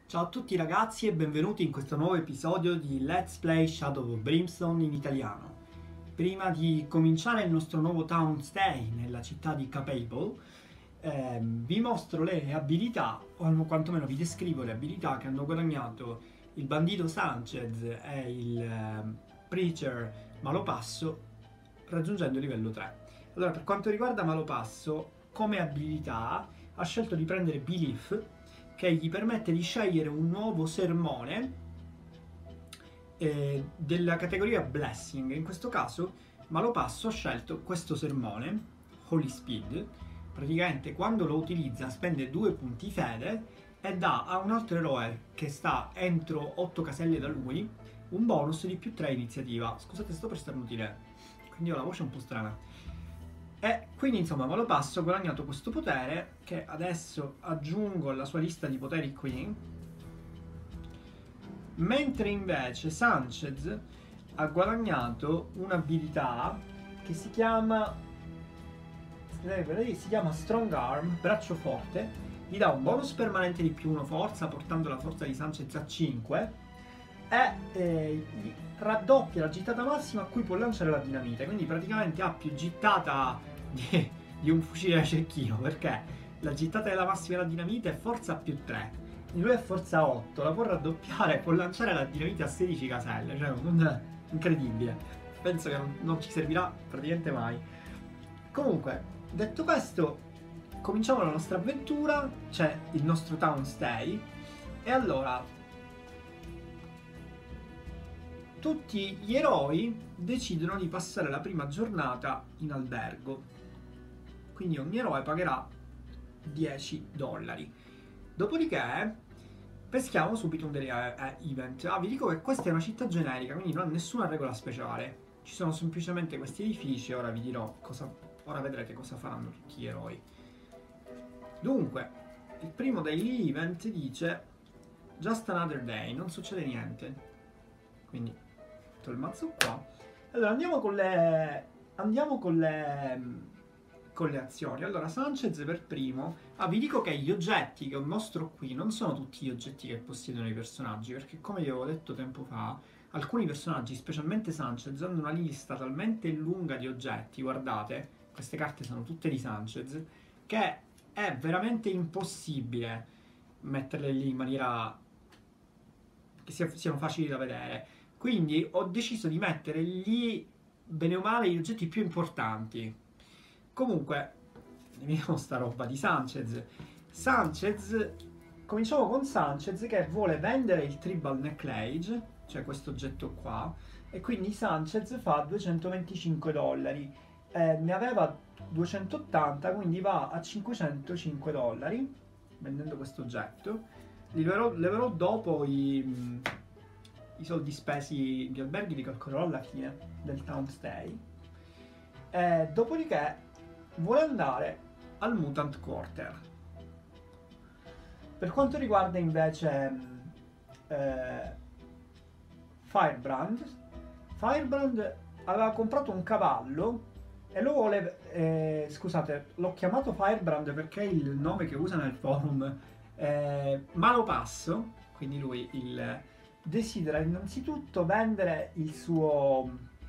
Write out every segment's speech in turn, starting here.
Ciao a tutti ragazzi e benvenuti in questo nuovo episodio di Let's Play Shadow of Brimstone in italiano. Prima di cominciare il nostro nuovo town stay nella città di Capable, vi mostro le abilità, o quantomeno vi descrivo le abilità che hanno guadagnato il bandito Sanchez e il preacher Malopasso raggiungendo il livello 3. Allora, per quanto riguarda Malopasso, come abilità ha scelto di prendere Belief, che gli permette di scegliere un nuovo sermone della categoria Blessing. In questo caso Malopasso ha scelto questo sermone, Holy Speed. Praticamente quando lo utilizza spende 2 punti fede e dà a un altro eroe che sta entro 8 caselle da lui un bonus di +3 iniziativa. Scusate, sto per starnutire, quindi ho la voce un po' strana. E quindi insomma Malopasso ha guadagnato questo potere che adesso aggiungo alla sua lista di poteri qui. Mentre invece Sanchez ha guadagnato un'abilità che si chiama Strong Arm, braccio forte. Gli dà un bonus permanente di +1 forza, portando la forza di Sanchez a 5 e raddoppia la gittata massima a cui può lanciare la dinamite. Quindi praticamente ha più gittata di un fucile da cecchino, perché la gittata della massima della dinamite è forza +3, lui è forza 8, la può raddoppiare, può lanciare la dinamite a 16 caselle, cioè incredibile. Penso che non ci servirà praticamente mai. Comunque, detto questo, cominciamo la nostra avventura. C'è il nostro town stay e allora tutti gli eroi decidono di passare la prima giornata in albergo. Quindi ogni eroe pagherà $10. Dopodiché peschiamo subito un daily event. Vi dico che questa è una città generica, quindi non ha nessuna regola speciale. Ci sono semplicemente questi edifici e ora vi dirò cosa. Ora vedrete cosa faranno tutti gli eroi. Dunque, il primo daily event dice Just another day, non succede niente. Quindi metto il mazzo qua. Allora andiamo con le azioni. Allora Sanchez per primo. Vi dico che gli oggetti che mostro qui non sono tutti gli oggetti che possiedono i personaggi, perché come vi avevo detto tempo fa, alcuni personaggi, specialmente Sanchez, hanno una lista talmente lunga di oggetti, guardate, queste carte sono tutte di Sanchez, che è veramente impossibile metterle lì in maniera che siano facili da vedere. Quindi ho deciso di mettere lì, bene o male, gli oggetti più importanti. Comunque, vediamo sta roba di Sanchez. Cominciamo con Sanchez che vuole vendere il Tribal Necklage, cioè questo oggetto qua, e quindi Sanchez fa $225. Ne aveva 280, quindi va a $505 vendendo questo oggetto. Leverò dopo i soldi spesi di alberghi, li calcolerò alla fine del town stay. Dopodiché vuole andare al Mutant Quarter. Per quanto riguarda invece Firebrand aveva comprato un cavallo e lo vuole. Scusate, l'ho chiamato Firebrand perché è il nome che usa nel forum. Malopasso, quindi lui desidera innanzitutto vendere il suo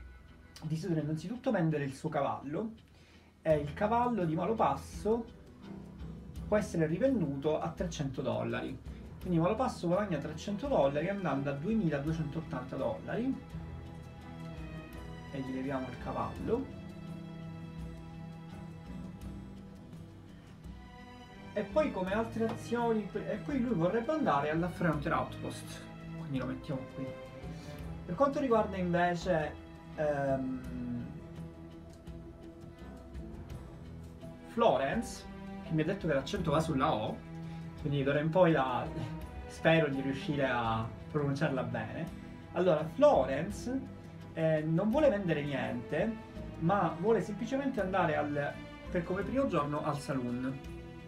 cavallo. E il cavallo di Malopasso può essere rivenduto a $300. Quindi Malopasso guadagna $300 andando a $2280 e gli leviamo il cavallo. E poi come altre azioni, e poi lui vorrebbe andare alla Frontier Outpost, quindi lo mettiamo qui. Per quanto riguarda invece Florence, che mi ha detto che l'accento va sulla O, quindi d'ora in poi spero di riuscire a pronunciarla bene. Allora, Florence non vuole vendere niente, ma vuole semplicemente andare per come primo giorno al saloon.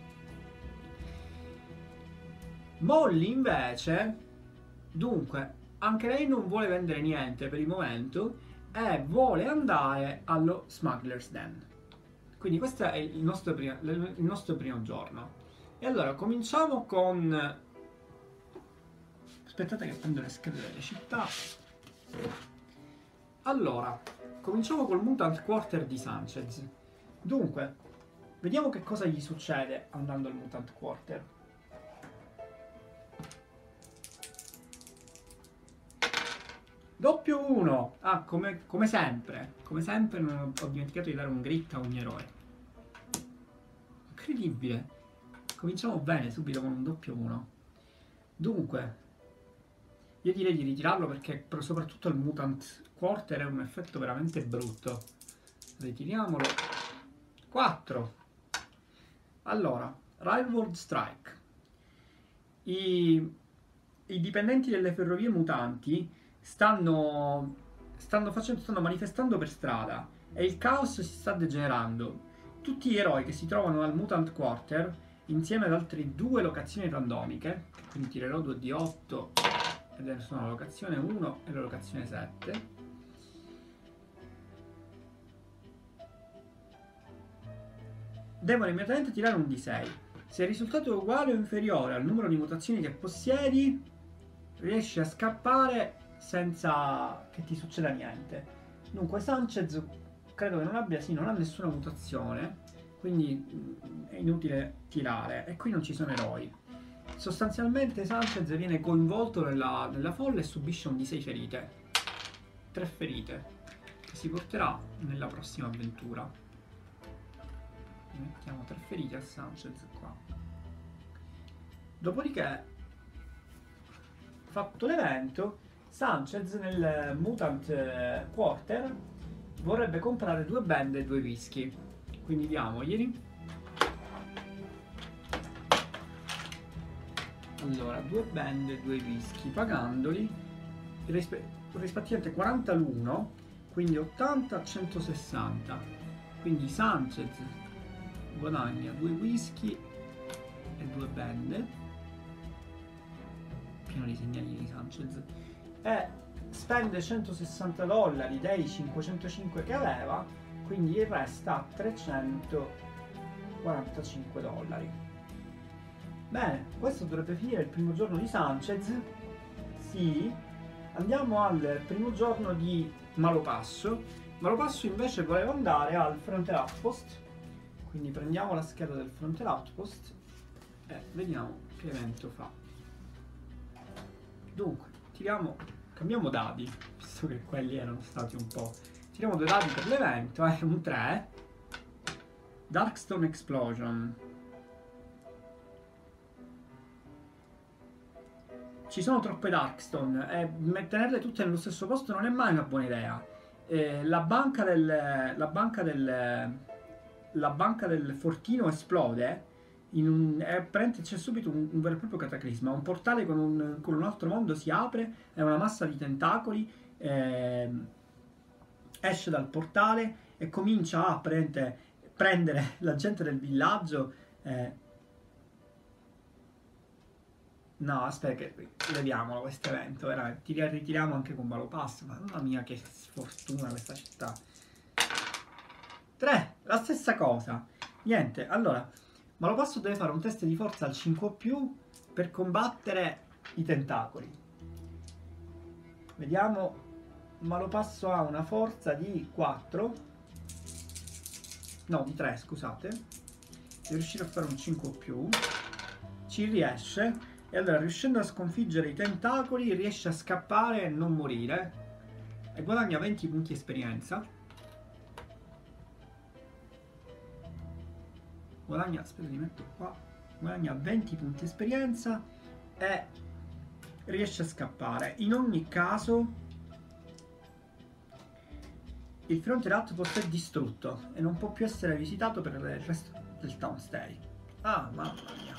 Molly invece, dunque, anche lei non vuole vendere niente per il momento e vuole andare allo Smuggler's Den. Quindi questo è il nostro primo giorno. E allora cominciamo con Aspettate che prendo le schede delle città. Allora, cominciamo col Mutant Quarter di Sanchez. Dunque, vediamo che cosa gli succede andando al Mutant Quarter. Doppio 1. Ah, come sempre. Come sempre non ho dimenticato di dare un grit a ogni eroe. Incredibile. Cominciamo bene subito con un doppio 1. Dunque, io direi di ritirarlo perché soprattutto il Mutant Quarter è un effetto veramente brutto. Ritiriamolo. 4. Allora, Railroad Strike. I dipendenti delle ferrovie mutanti stanno manifestando per strada e il caos si sta degenerando. Tutti gli eroi che si trovano al Mutant Quarter, insieme ad altre 2 locazioni randomiche, quindi tirerò 2d8 ed sono la locazione 1 e la locazione 7. Devono immediatamente tirare un d6. Se il risultato è uguale o inferiore al numero di mutazioni che possiedi, riesci a scappare senza che ti succeda niente. Dunque Sanchez credo che non abbia, non ha nessuna mutazione, quindi è inutile tirare. E qui non ci sono eroi. Sostanzialmente Sanchez viene coinvolto nella folla e subisce un d6 ferite. 3 ferite che si porterà nella prossima avventura. Mettiamo 3 ferite a Sanchez qua. Dopodiché, fatto l'evento, Sanchez nel Mutant Quarter vorrebbe comprare 2 band e 2 whisky. Quindi diamoglieli. Allora, 2 band e 2 whisky, pagandoli rispettivamente 40 l'uno, quindi 80 a 160. Quindi Sanchez guadagna 2 whisky e 2 band, pieno di segnalini Sanchez, e spende 160 dollari dei 505 che aveva, quindi gli resta 345 dollari. Bene, questo dovrebbe finire il primo giorno di Sanchez. Sì, andiamo al primo giorno di Malopasso. Malopasso invece voleva andare al Frontier Outpost, quindi prendiamo la scheda del Frontier Outpost e vediamo che evento fa. Dunque, cambiamo dadi, visto che quelli erano stati un po'. Tiriamo 2 dadi per l'evento, un 3. Darkstone Explosion. Ci sono troppe Darkstone e tenerle tutte nello stesso posto non è mai una buona idea. La banca del fortino esplode. C'è subito un vero e proprio cataclisma. Un portale con un altro mondo si apre, è una massa di tentacoli, esce dal portale e comincia a prendere la gente del villaggio. No, aspetta che leviamolo questo evento, veramente. Ritiriamo anche con Malopasso, mamma mia che sfortuna questa città. 3, la stessa cosa. Niente, allora, Malopasso deve fare un test di forza al 5+, per combattere i tentacoli. Vediamo, Malopasso ha una forza di 4, no, di 3, scusate. Deve riuscire a fare un 5+, ci riesce. E allora, riuscendo a sconfiggere i tentacoli, riesce a scappare e non morire. E guadagna 20 punti esperienza. Aspetta, li metto qua. Guadagna 20 punti esperienza e riesce a scappare. In ogni caso, il Frontier Outpost è distrutto e non può più essere visitato per il resto del Town Stay. Ah, mamma mia.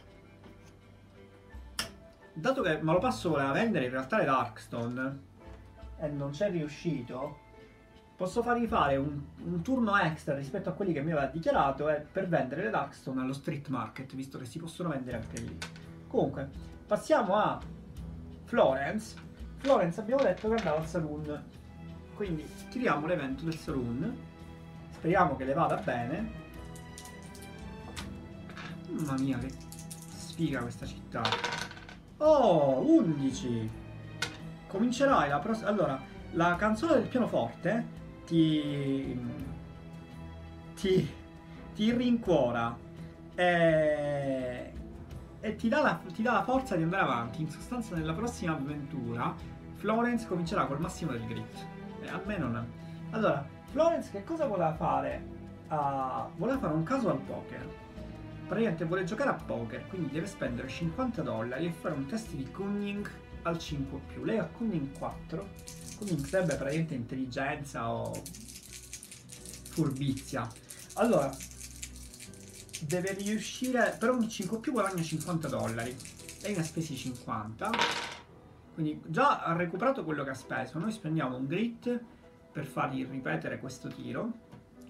Dato che Malopasso voleva vendere in realtà le Darkstone e non c'è riuscito, posso fargli fare un turno extra rispetto a quelli che mi aveva dichiarato per vendere le Darkstone allo street market, visto che si possono vendere anche lì. Comunque, passiamo a Florence. Florence abbiamo detto che andava al saloon, quindi tiriamo l'evento del saloon, speriamo che le vada bene. Mamma mia che sfiga questa città. Oh, 11! Comincerai la prossima... Allora, la canzone del pianoforte ti... ti... ti rincuora e, ti dà la forza di andare avanti. In sostanza, nella prossima avventura, Florence comincerà col massimo del grit. Almeno no. Allora, Florence che cosa voleva fare? Voleva fare un casual poker. Praticamente vuole giocare a poker, quindi deve spendere $50 e fare un test di cunning al 5+. Lei ha cunning 4. Cunning sarebbe praticamente intelligenza o furbizia. Allora, deve riuscire, per ogni 5+, guadagna $50. Lei ne ha spesi 50. Quindi già ha recuperato quello che ha speso. Noi spendiamo un grit per fargli ripetere questo tiro.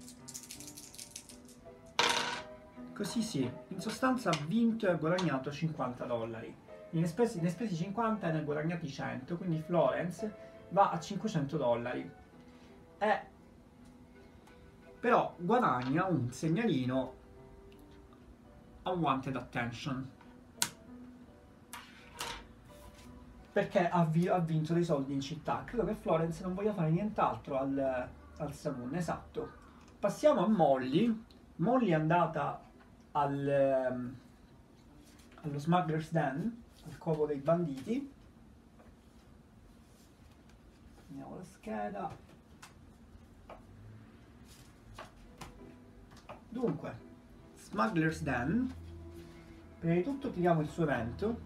Così sì, in sostanza ha vinto e ha guadagnato $50. Ne ha spesi 50 e ne ha guadagnati 100, quindi Florence va a $500. Però guadagna un segnalino Unwanted Attention. Perché ha vinto dei soldi in città. Credo che Florence non voglia fare nient'altro al saloon, esatto. Passiamo a Molly. Molly è andata allo Smuggler's Den, al covo dei banditi. Prendiamo la scheda. Dunque, Smuggler's Den. Prima di tutto tiriamo il suo evento.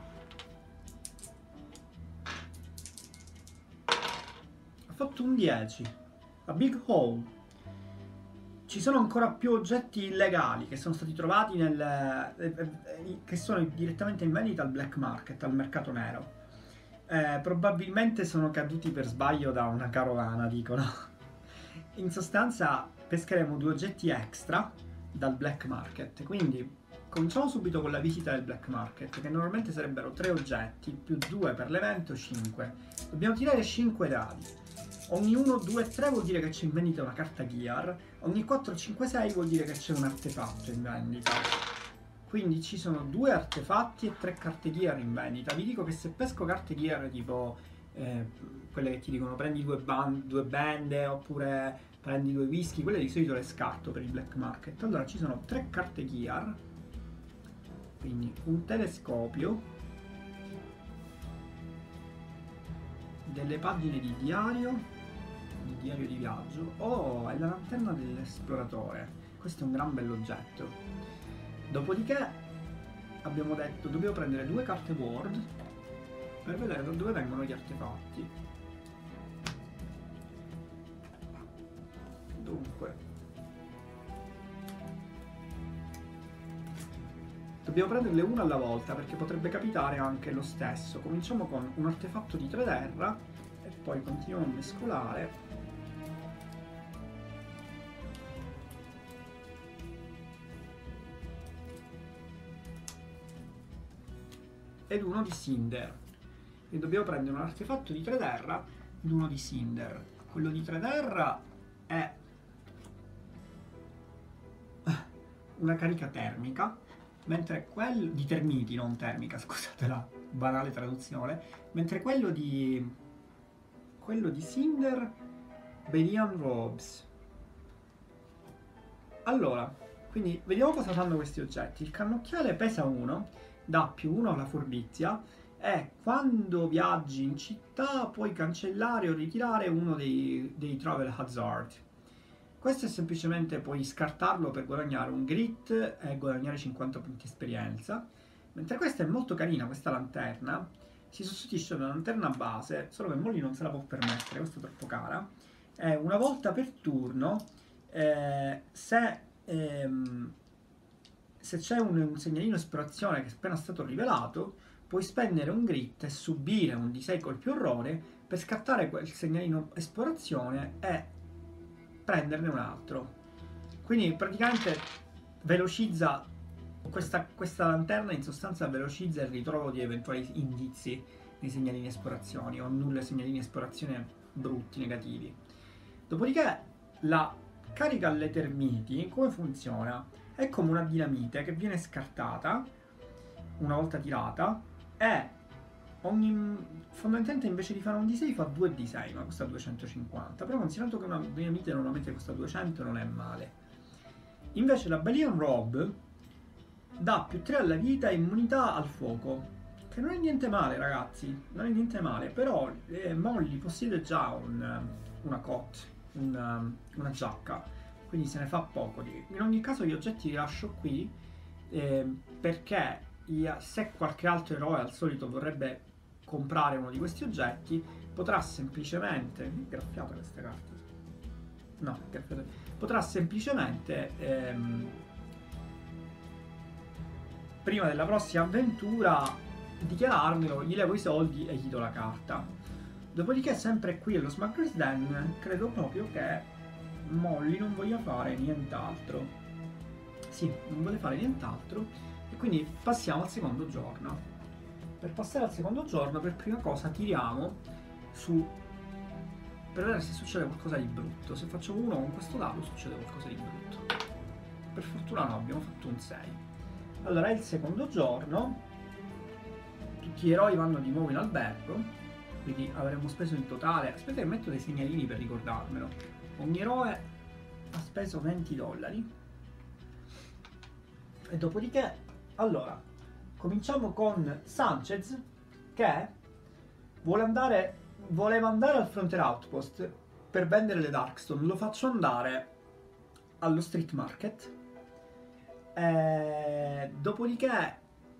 Ha fatto un 10. A Big Hole. Ci sono ancora più oggetti illegali che sono stati trovati che sono direttamente in vendita al black market, al mercato nero. Probabilmente sono caduti per sbaglio da una carovana, dicono. In sostanza pescheremo 2 oggetti extra dal black market. Quindi cominciamo subito con la visita del black market, che normalmente sarebbero 3 oggetti più 2 per l'evento, 5. Dobbiamo tirare 5 dadi. Ogni 1, 2, 3 vuol dire che c'è in vendita una carta gear, ogni 4, 5, 6 vuol dire che c'è un artefatto in vendita. Quindi ci sono 2 artefatti e 3 carte gear in vendita. Vi dico che se pesco carte gear tipo quelle che ti dicono prendi 2 bende oppure prendi 2 whisky, quelle di solito le scarto per il black market. Allora ci sono 3 carte gear, quindi un telescopio, delle pagine di diario di viaggio. Oh, è la lanterna dell'esploratore. Questo è un gran bell'oggetto. Dopodiché abbiamo detto dobbiamo prendere 2 carte Word per vedere da dove vengono gli artefatti. Dunque dobbiamo prenderle una alla volta perché potrebbe capitare anche lo stesso. Cominciamo con un artefatto di 3 terra e poi continuiamo a mescolare. Ed uno di Cinder. E dobbiamo prendere un artefatto di 3 terra ed uno di Cinder. Quello di 3 terra è una carica termica, mentre quello di termiti, non termica, scusate la banale traduzione, mentre quello di Cinder, Berian Robes. Allora, quindi vediamo cosa fanno questi oggetti. Il cannocchiale pesa 1, dà +1 alla furbizia e quando viaggi in città puoi cancellare o ritirare uno dei travel hazard. Questo è semplicemente puoi scartarlo per guadagnare un grit e guadagnare 50 punti esperienza. Mentre questa è molto carina, questa lanterna. Si sostituisce ad una lanterna base, solo che Molly non se la può permettere, questa è troppo cara. Una volta per turno, se c'è un segnalino esplorazione che è appena stato rivelato, puoi spendere un grit e subire un D6 colpi orrore per scattare quel segnalino esplorazione e prenderne un altro. Quindi praticamente velocizza questa lanterna, in sostanza velocizza il ritrovo di eventuali indizi nei segnalini esplorazioni o annulla segnalini esplorazione brutti, negativi. Dopodiché la carica alle termiti come funziona? È come una dinamite che viene scartata una volta tirata e fondamentalmente invece di fare un D6 fa 2 D6, ma costa 250, però considerando che una dinamite normalmente costa 200 non è male. Invece la Belial Robe dà più 3 alla vita e immunità al fuoco, che non è niente male, ragazzi, non è niente male, però Molly possiede già una coat, una giacca, quindi se ne fa poco. In ogni caso gli oggetti li lascio qui, perché se qualche altro eroe al solito vorrebbe comprare uno di questi oggetti, potrà semplicemente... graffiate queste carte? No, graffiate. Potrà semplicemente... prima della prossima avventura dichiararmelo, gli levo i soldi e gli do la carta. Dopodiché, sempre qui allo Smuggler's Den, credo proprio che Molly non voglia fare nient'altro. Sì, non vuole fare nient'altro. E quindi passiamo al secondo giorno. Per passare al secondo giorno, per prima cosa tiriamo su... per vedere se succede qualcosa di brutto. Se faccio uno con questo dado succede qualcosa di brutto. Per fortuna no, abbiamo fatto un 6. Allora è il secondo giorno, tutti gli eroi vanno di nuovo in albergo, quindi avremo speso in totale, aspetta che metto dei segnalini per ricordarmelo, ogni eroe ha speso 20 dollari. E dopodiché, allora, cominciamo con Sanchez che voleva andare al Frontier Outpost per vendere le Darkstone, lo faccio andare allo Street Market. Dopodiché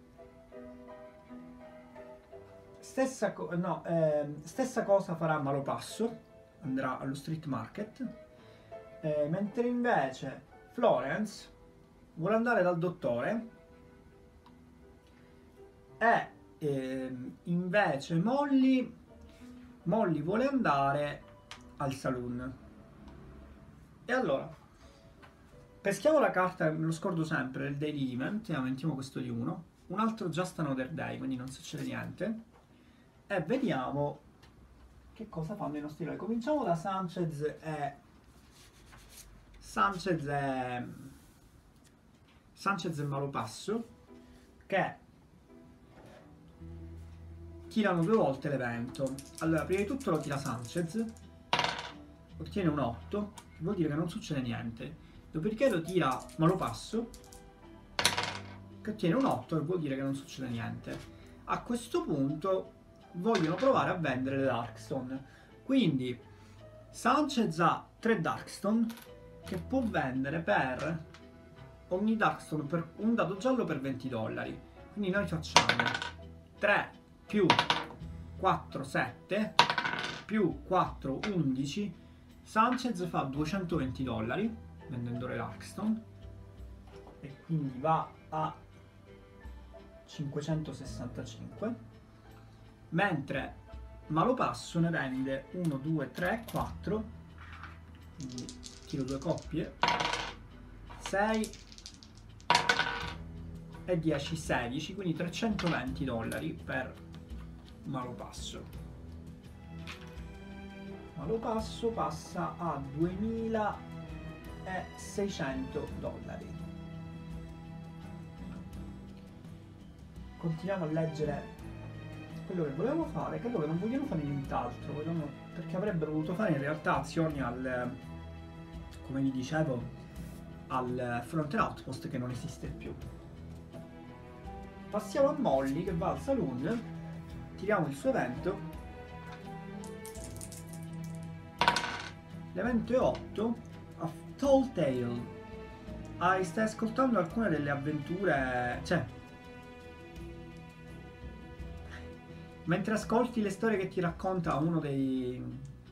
stessa cosa farà Malopasso, andrà allo Street Market, mentre invece Florence vuole andare dal dottore e invece Molly vuole andare al saloon. E allora peschiamo la carta, me lo scordo sempre, del Daily Event, e aumentiamo questo di 1. Un altro Just Another Day, quindi non succede niente. E vediamo che cosa fanno i nostri eroi. Cominciamo da Sanchez e Malopasso, che tirano 2 volte l'evento. Allora, prima di tutto lo tira Sanchez, ottiene un 8, che vuol dire che non succede niente. Dopodiché lo tira Malopasso, che ottiene un 8 e vuol dire che non succede niente. A questo punto vogliono provare a vendere le Darkstone. Quindi Sanchez ha 3 Darkstone che può vendere per ogni Darkstone per un dado giallo per 20 dollari. Quindi noi facciamo 3 più 4, 7 più 4, 11. Sanchez fa 220 dollari vendendo le Darkstone e quindi va a 565, mentre Malopasso ne vende 1, 2, 3, 4, quindi tiro 2 coppie, 6 e 10, 16, quindi 320 dollari per Malopasso. Malopasso passa a 2600 dollari. Continuiamo a leggere quello che volevamo fare. Credo che non vogliono fare nient'altro, perché avrebbero voluto fare in realtà azioni come vi dicevo, al Frontier Outpost, che non esiste più. Passiamo a Molly che va al saloon, tiriamo il suo evento. L'evento è 8, A Tall Tale. Stai ascoltando alcune delle avventure, cioè mentre ascolti le storie che ti racconta uno dei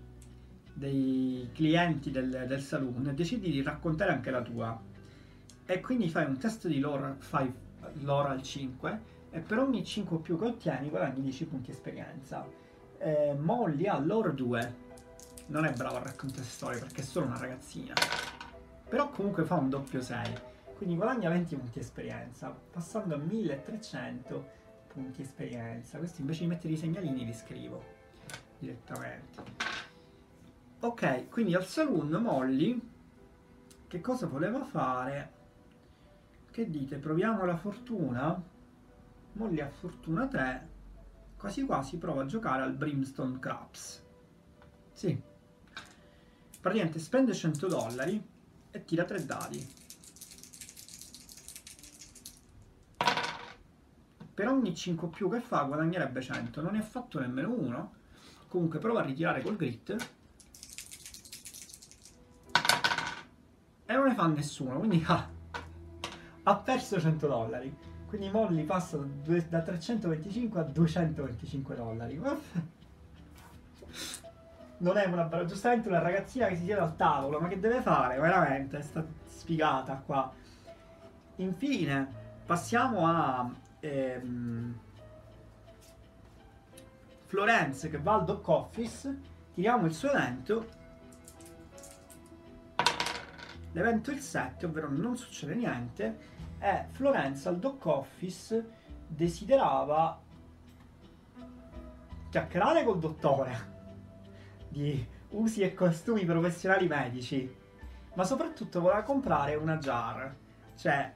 clienti del saloon, decidi di raccontare anche la tua. E quindi fai un test di lore, fai lore al 5, e per ogni 5 o più che ottieni guadagni 10 punti esperienza. Molly ha lore 2. Non è brava a raccontare storie perché è solo una ragazzina. Però comunque fa un doppio 6. Quindi guadagna 20 punti esperienza, passando a 1300 punti esperienza. Questi invece di mettere i segnalini li scrivo direttamente. Ok, quindi al saloon Molly che cosa voleva fare? Che dite? Proviamo la fortuna? Molly ha fortuna 3, quasi quasi provo a giocare al Brimstone Craps. Sì. Praticamente spende $100 e tira 3 dadi. Per ogni 5 più che fa guadagnerebbe 100. Non ne ha fatto nemmeno uno. Comunque prova a ritirare col grit. E non ne fa nessuno, quindi ha perso $100. Quindi Molly passa da 325 a $225. Non è una giustamente una ragazzina che si siede al tavolo, ma che deve fare? Veramente, sta sfigata qua. Infine, passiamo a Florence che va al Dock Office. Tiriamo il suo evento. L'evento è il 7, ovvero non succede niente. E Florence al Dock Office desiderava chiacchierare col dottore di usi e costumi professionali medici, ma soprattutto voleva comprare una jar, cioè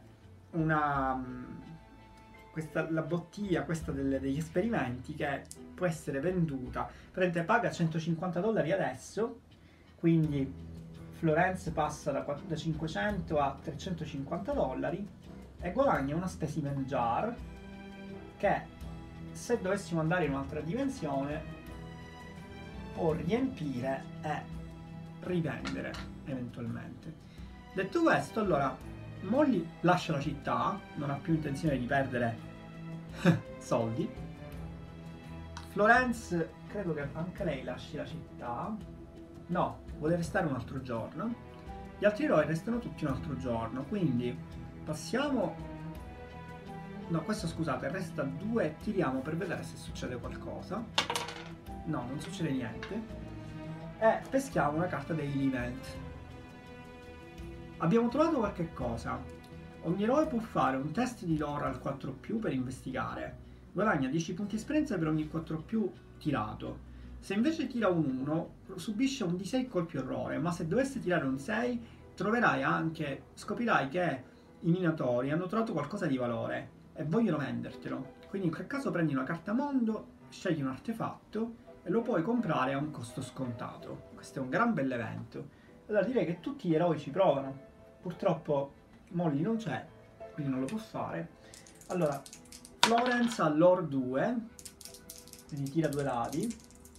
la bottiglia questa degli esperimenti che può essere venduta. Prende, paga $150 adesso, quindi Florence passa da 500 a $350 e guadagna una specimen jar che, se dovessimo andare in un'altra dimensione, può riempire e rivendere eventualmente. Detto questo, allora Molly lascia la città, non ha più intenzione di perdere soldi. Florence credo che anche lei lasci la città. No, vuole restare un altro giorno. Gli altri eroi restano tutti un altro giorno, quindi passiamo. No, questo scusate, resta 2 e tiriamo per vedere se succede qualcosa. No, non succede niente. E peschiamo una carta degli event. Abbiamo trovato qualche cosa. Ogni eroe può fare un test di lore al 4+, per investigare. Guadagna 10 punti esperienza per ogni 4+ tirato. Se invece tira un 1, subisce un D6 colpi orrore, ma se dovesse tirare un 6, scoprirai che i minatori hanno trovato qualcosa di valore e vogliono vendertelo. Quindi in quel caso prendi una carta mondo, scegli un artefatto e lo puoi comprare a un costo scontato. Questo è un gran bell'evento. Allora direi che tutti gli eroi ci provano. Purtroppo Molly non c'è, quindi non lo può fare. Allora, Florence ha lore 2, quindi tira 2 dadi.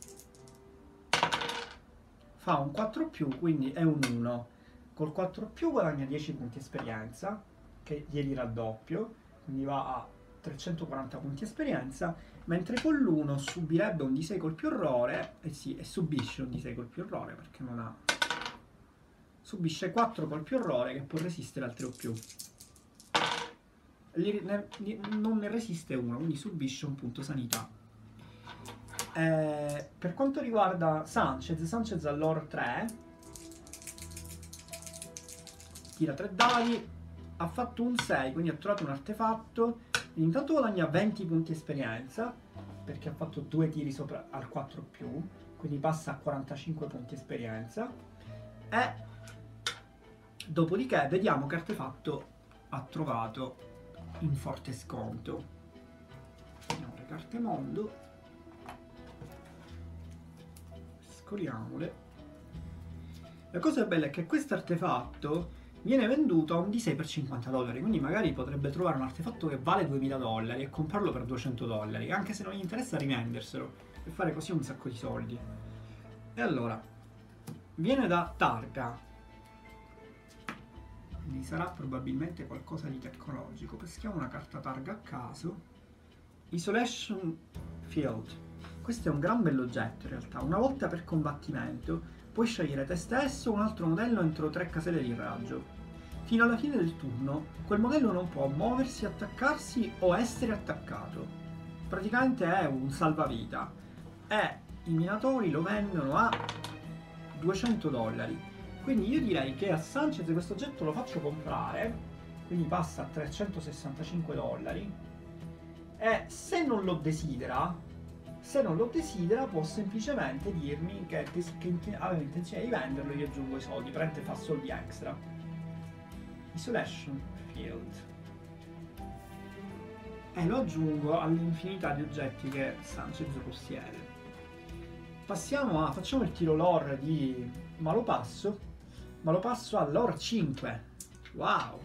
Fa un 4+, quindi è un 1. Col 4+ guadagna 10 punti esperienza, che glieli raddoppio, quindi va a 340 punti esperienza, mentre con l'1 subirebbe un D6 colpi orrore, e subisce un D6 colpi orrore, perché non ha... Subisce 4 colpi orrore che può resistere al 3+. Non ne resiste 1, quindi subisce un punto sanità. Per quanto riguarda Sanchez ha lore 3, tira 3 dadi, ha fatto un 6, quindi ha trovato un artefatto. Intanto guadagna 20 punti esperienza perché ha fatto 2 tiri sopra al 4+, quindi passa a 45 punti esperienza. E dopodiché vediamo che artefatto ha trovato in forte sconto. Vediamo le carte mondo, scoliamole. La cosa bella è che questo artefatto viene venduto a un D6 per $50, quindi magari potrebbe trovare un artefatto che vale $2000 e comprarlo per $200, anche se non gli interessa rivenderselo, e fare così un sacco di soldi. E allora, viene da Targa, quindi sarà probabilmente qualcosa di tecnologico. Peschiamo una carta Targa a caso. Isolation Field. Questo è un gran bell'oggetto in realtà. Una volta per combattimento puoi scegliere te stesso o un altro modello entro 3 caselle di raggio. Fino alla fine del turno, quel modello non può muoversi, attaccarsi o essere attaccato. Praticamente è un salvavita. E i minatori lo vendono a $200. Quindi io direi che a Sanchez questo oggetto lo faccio comprare, quindi passa a $365. E se non lo desidera può semplicemente dirmi che aveva intenzione di venderlo e io aggiungo i soldi, prende fa soldi extra. Isolation Field. e lo aggiungo all'infinità di oggetti che Sanchez possiede. Facciamo il tiro lore di Malopasso. Malopasso ha lore 5. Wow!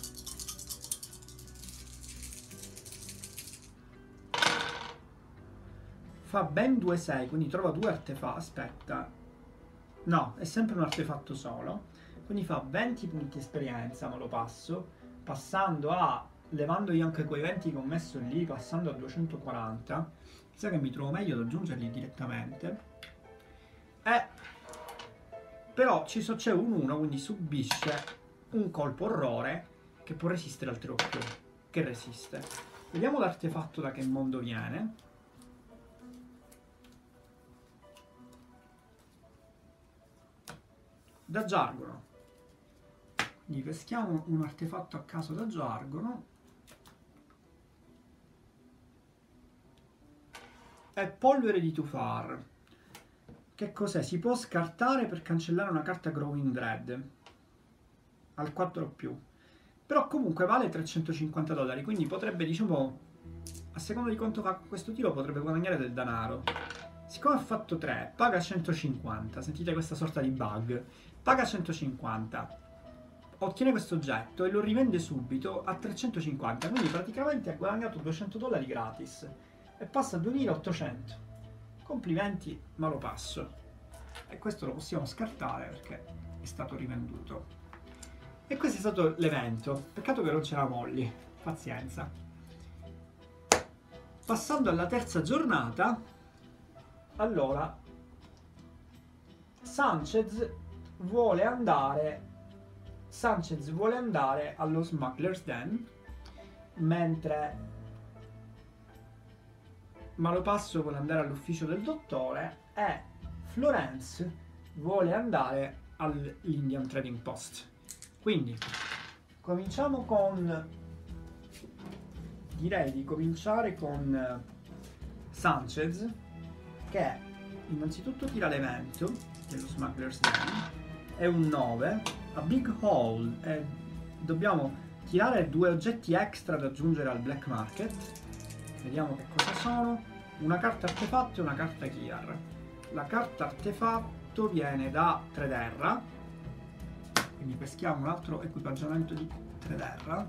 Fa ben 2-6, quindi trova 2 artefatti. Aspetta. No, è sempre un artefatto solo. Quindi fa 20 punti esperienza, Malopasso, passando a... levandogli anche quei 20 che ho messo lì, passando a 240. Sa che mi trovo meglio ad aggiungerli direttamente. Però c'è un 1, quindi subisce un colpo orrore che può resistere al 3 o più. Che resiste. Vediamo l'artefatto da che mondo viene. Da Jargono. Quindi peschiamo un artefatto a caso da Jargono. È polvere di Tufar. Che cos'è? Si può scartare per cancellare una carta Growing Dread al 4 o più. Però comunque vale $350, quindi potrebbe, diciamo, a seconda di quanto fa questo tiro, potrebbe guadagnare del denaro. Siccome ha fatto 3, paga 150. Sentite questa sorta di bug. Paga 150. Ottiene questo oggetto e lo rivende subito a 350. Quindi praticamente ha guadagnato $200 gratis. E passa a 2800. Complimenti, ma lo passo. E questo lo possiamo scartare perché è stato rivenduto. E questo è stato l'evento. Peccato che non c'era Molly. Pazienza. Passando alla terza giornata, allora Sanchez vuole andare allo Smuggler's Den, mentre Malopasso vuole andare all'ufficio del dottore e Florence vuole andare all'Indian Trading Post. Quindi cominciamo con... direi di cominciare con Sanchez, che innanzitutto tira l'evento dello Smuggler's Den, è un 9, a Big Hole, e dobbiamo tirare 2 oggetti extra da aggiungere al Black Market. Vediamo che cosa sono. Una carta artefatto e una carta Kiar. La carta artefatto viene da Trederra, quindi peschiamo un altro equipaggiamento di Trederra.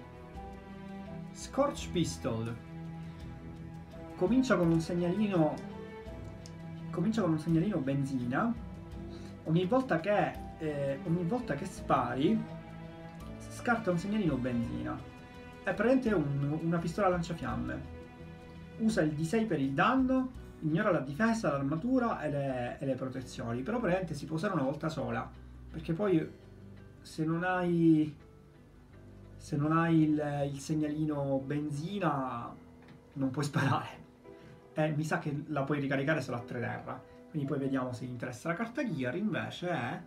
Scorch Pistol comincia con un segnalino benzina. Ogni volta che spari scarta un segnalino benzina. È praticamente una pistola lanciafiamme. Usa il D6 per il danno, ignora la difesa, l'armatura e le protezioni. Però praticamente si può usare una volta sola, perché poi se non hai il segnalino benzina non puoi sparare. Mi sa che la puoi ricaricare solo a 3 terra. Quindi poi vediamo se gli interessa. La carta Gear invece è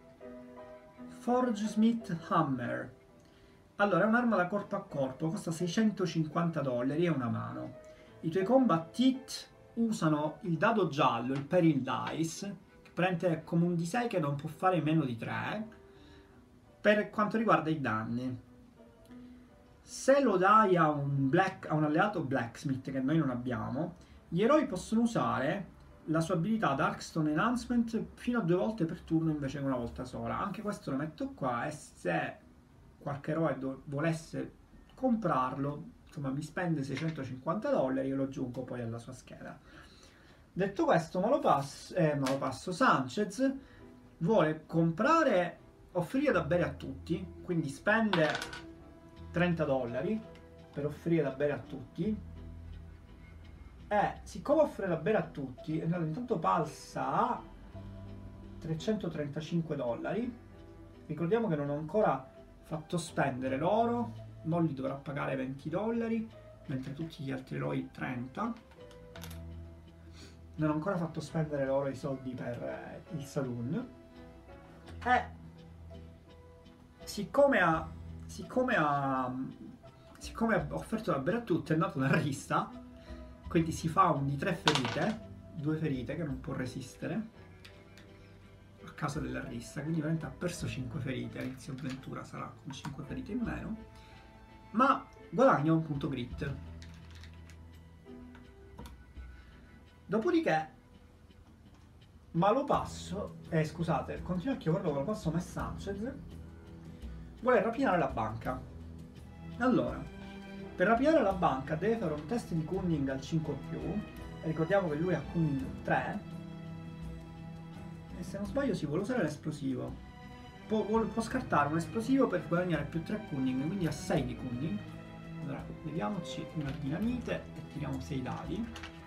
Forge Smith Hammer. Allora, è un'arma da corpo a corpo, costa $650 e una mano. I tuoi combat hit usano il dado giallo, il Peril Dice, che prende come un D6 che non può fare meno di 3, per quanto riguarda i danni. Se lo dai a un alleato Blacksmith, che noi non abbiamo, gli eroi possono usare la sua abilità Darkstone Enhancement fino a 2 volte per turno invece che una volta sola. Anche questo lo metto qua, e se qualche eroe volesse comprarlo, insomma mi spende $650 e lo aggiungo poi alla sua scheda. Detto questo, Malopasso Sanchez vuole offrire da bere a tutti, quindi spende $30 per offrire da bere a tutti, e siccome offre da bere a tutti, intanto passa a $335. Ricordiamo che non ho ancora fatto spendere l'oro, non li dovrà pagare $20, mentre tutti gli altri eroi 30. Non ho ancora fatto spendere l'oro e i soldi per il saloon. E siccome ha offerto da bere a tutti, è andato una rissa, quindi si fa un di 3 ferite, 2 ferite che non può resistere a causa della rissa, quindi veramente ha perso 5 ferite. All'inizio avventura sarà con 5 ferite in meno, ma guadagna un punto grit. Dopodiché Malopasso, scusate, continua a chiamarlo Malopasso ma è Sanchez, vuole rapinare la banca. Allora, per rapinare la banca deve fare un test di cunning al 5+, ricordiamo che lui ha cunning 3, e se non sbaglio si vuole usare l'esplosivo. Può scartare un esplosivo per guadagnare più 3 cunning, quindi ha 6 di cunning. Allora, vediamoci una dinamite e tiriamo 6 dadi.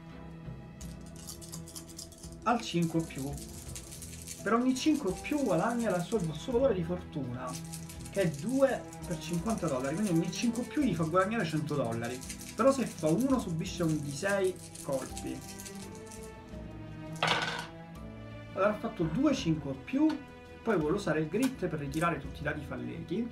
Al 5+. Per ogni 5+ guadagna il suo valore di fortuna, che è 2 per $50, quindi ogni 5+ gli fa guadagnare $100. Però se fa 1 subisce un D6 colpi. Allora ha fatto 2 5+, poi vuole usare il grit per ritirare tutti i dadi falliti.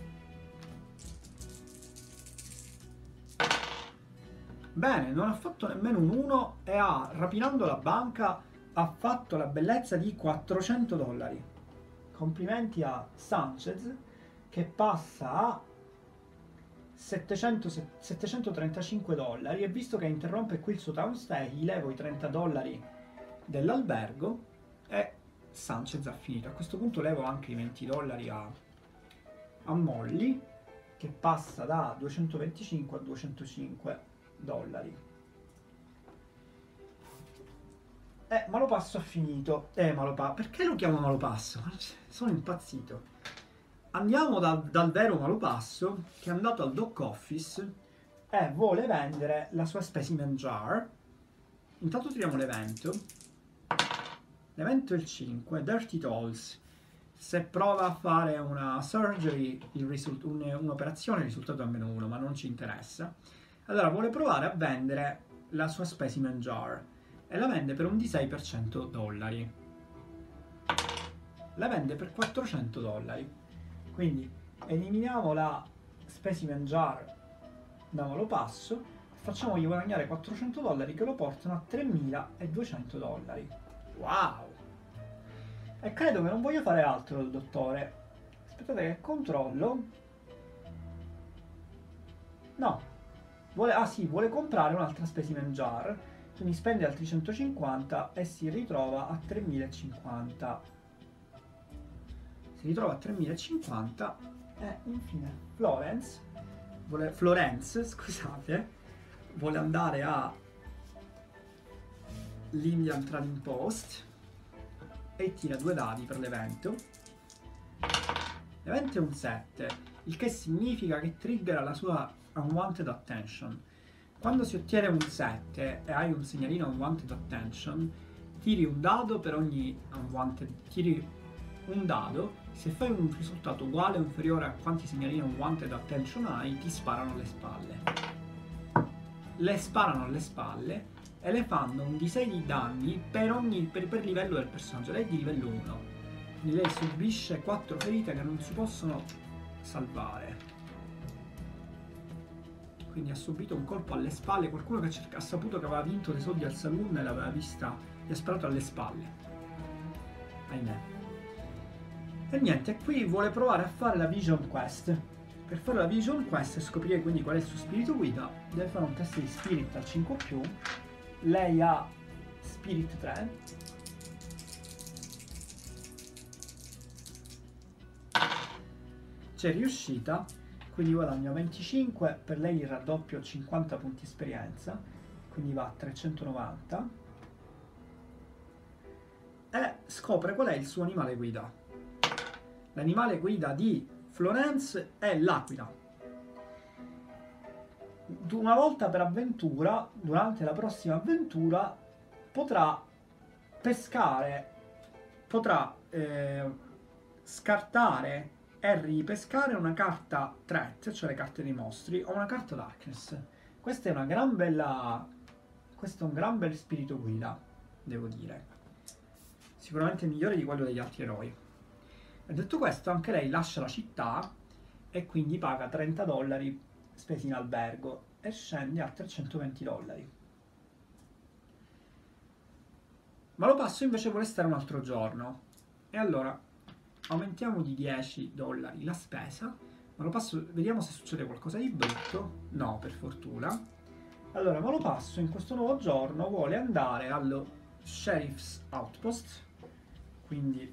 Bene, non ha fatto nemmeno un 1 e rapinando la banca, ha fatto la bellezza di $400. Complimenti a Sanchez, che passa a $735, e visto che interrompe qui il suo town stay, gli levo i $30 dell'albergo e Sanchez ha finito. A questo punto levo anche i $20 a Molly, che passa da 225 a $205. Malopasso ha finito. Perché lo chiamo Malopasso? Sono impazzito. Andiamo dal vero Malopasso, che è andato al Dock Office e vuole vendere la sua specimen jar. Intanto tiriamo l'evento. L'evento è il 5, Dirty Tolls. Se prova a fare una surgery, un'operazione, il risultato è -1, ma non ci interessa. Allora vuole provare a vendere la sua specimen jar e la vende per un D6 per $100. La vende per $400. Quindi eliminiamo la specimen jar da Malopasso e facciamogli guadagnare $400 che lo portano a $3.200. Wow! E credo che non voglio fare altro il dottore. Aspettate che controllo. No. Vuole comprare un'altra specimen jar. Quindi spende altri 150 e si ritrova a 3.050. Si ritrova a 3.050 e infine Florence, vuole andare a l'Indian Trading Post e tira 2 dadi per l'evento. L'evento è un 7, il che significa che triggera la sua Unwanted Attention. Quando si ottiene un 7 e hai un segnalino Unwanted Attention, tiri un dado per ogni tiri un dado. Se fai un risultato uguale o inferiore a quanti segnalini Unwanted Attention hai, ti sparano alle spalle. Le sparano alle spalle e le fanno un D6 di danni per livello del personaggio. Lei è di livello 1, quindi lei subisce 4 ferite che non si possono salvare. Quindi ha subito un colpo alle spalle. Qualcuno che ha saputo che aveva vinto dei soldi al saloon e l'aveva vista, gli ha sparato alle spalle. Ahimè. E niente, qui vuole provare a fare la Vision Quest. Per fare la Vision Quest e scoprire quindi qual è il suo spirito guida, deve fare un test di Spirit al 5+. Lei ha Spirit 3. C'è riuscita, quindi guadagno 25, per lei il raddoppio 50 punti esperienza, quindi va a 390. E scopre qual è il suo animale guida. L'animale guida di Florence è l'aquila. Una volta per avventura, durante la prossima avventura, potrà pescare, potrà scartare e ripescare una carta threat, cioè le carte dei mostri, o una carta darkness. Questa è una gran bella, questo è un gran bel spirito guida, devo dire. Sicuramente migliore di quello degli altri eroi. E detto questo, anche lei lascia la città e quindi paga $30 spesi in albergo e scende a $320. Malopasso invece vuole stare un altro giorno e allora aumentiamo di $10 la spesa. Malopasso, vediamo se succede qualcosa di brutto. No, per fortuna. Allora, Malopasso in questo nuovo giorno vuole andare allo Sheriff's Outpost, quindi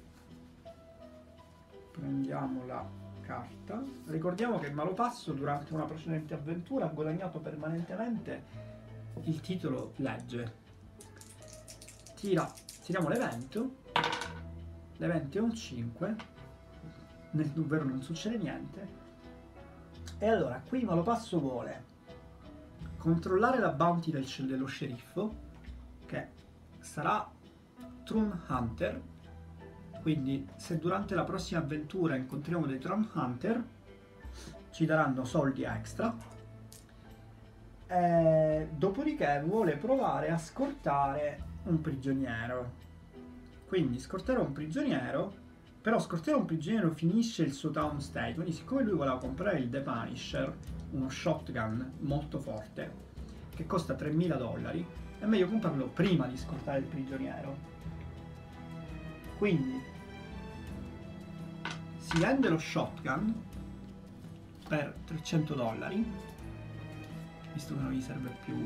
prendiamo la carta. Ricordiamo che Malopasso durante una precedente avventura ha guadagnato permanentemente il titolo legge. Tiriamo l'evento. L'evento è un 5, ovvero non succede niente. E allora qui Malopasso vuole controllare la bounty dello sceriffo, che sarà Throne Hunter. Quindi se durante la prossima avventura incontriamo dei Throne Hunter ci daranno soldi extra. Dopodiché vuole provare a scortare un prigioniero. Quindi scortare un prigioniero, però scortare un prigioniero finisce il suo town stay. Quindi siccome lui voleva comprare il The Punisher, uno shotgun molto forte che costa $3000, è meglio comprarlo prima di scortare il prigioniero. Quindi si vende lo shotgun per $300, visto che non gli serve più,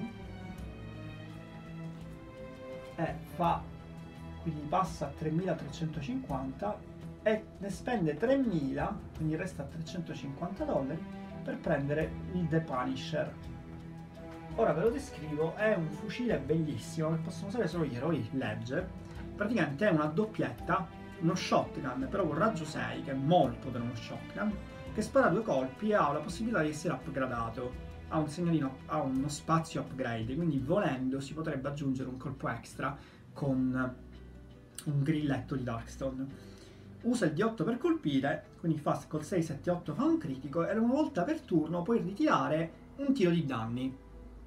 e fa, quindi passa a 3350 e ne spende 3000, quindi resta a $350 per prendere il The Punisher. Ora ve lo descrivo, è un fucile bellissimo che possono usare solo gli eroi legge. Praticamente è una doppietta, uno shotgun però con raggio 6, che è molto per uno shotgun, che spara 2 colpi e ha la possibilità di essere upgradato. Ha un segnalino, ha uno spazio upgrade, quindi volendo si potrebbe aggiungere un colpo extra con un grilletto di Darkstone. Usa il D8 per colpire, quindi fa col 6, 7, 8 fa un critico e una volta per turno puoi ritirare un tiro di danni.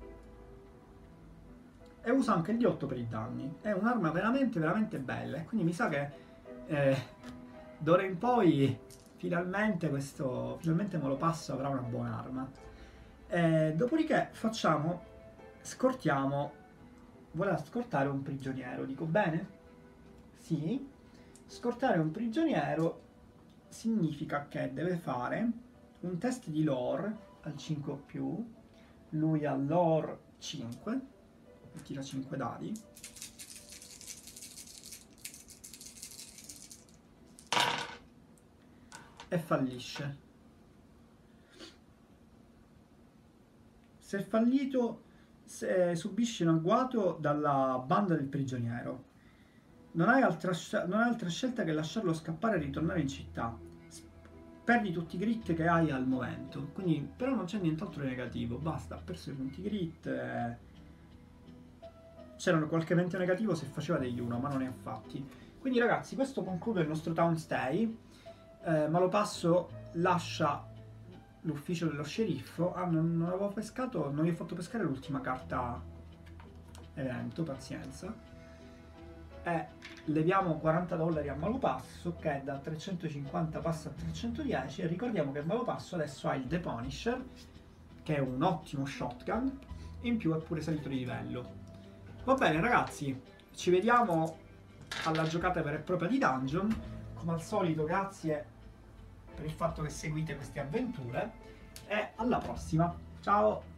E usa anche il D8 per i danni. È un'arma veramente veramente bella e quindi mi sa che d'ora in poi finalmente Malopasso avrà una buona arma. Dopodiché scortiamo, vuole scortare un prigioniero, dico bene? Sì. Scortare un prigioniero significa che deve fare un test di lore al 5+, lui ha lore 5, tira 5 dadi. E fallisce. Se è fallito, subisce un agguato dalla banda del prigioniero. Non hai altra scelta che lasciarlo scappare e ritornare in città. Perdi tutti i grit che hai al momento. Quindi, però non c'è nient'altro di negativo. Basta, ha perso i punti grit. C'erano qualche evento negativo se faceva degli 1, ma non ne ha fatti. Quindi ragazzi, questo conclude il nostro town stay. Malopasso lascia l'ufficio dello sceriffo. Non avevo pescato, non gli ho fatto pescare l'ultima carta evento, pazienza. E leviamo $40 a Malopasso, che da 350 passa a 310. E ricordiamo che Malopasso adesso ha il The Punisher, che è un ottimo shotgun, e in più è pure salito di livello. Va bene ragazzi, ci vediamo alla giocata vera e propria di Dungeon. Come al solito grazie per il fatto che seguite queste avventure e alla prossima, ciao!